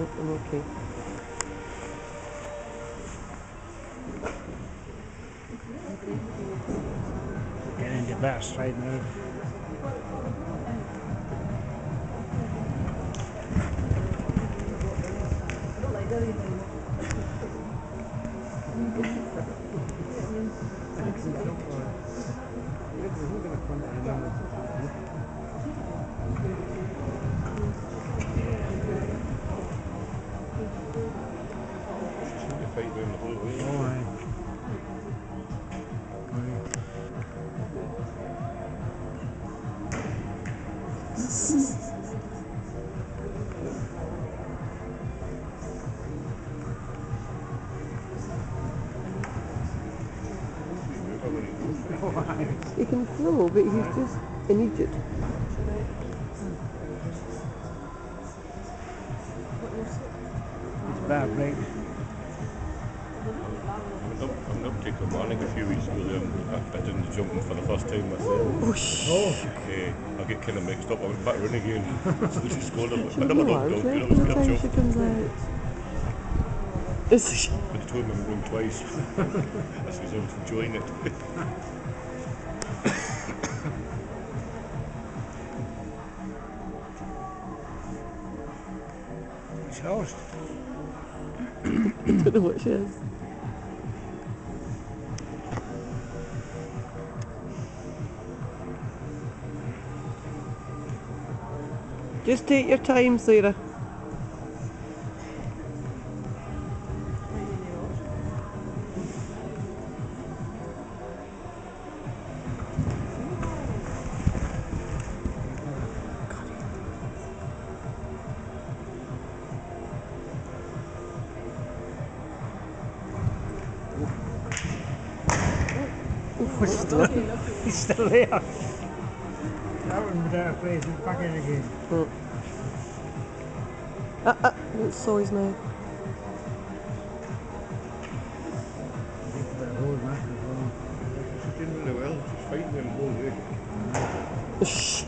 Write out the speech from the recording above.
I'm okay. Getting into better stride now. He can throw, but he's just an idiot. It's bad break. I'm not taking morning a few weeks ago there. I didn't jumping for the first time myself. I get kind of mixed up. I went back running again. So she scored a bit. I never knocked out, you know, it was a good She job. comes out. But they told me I'm wrong twice. I said I was enjoying it. It's host. I don't know what she is. Just take your time, Sarah. He's still there. That one was out of place. He's back in again. It's so his mouth. She's doing really well. She's fighting them all day.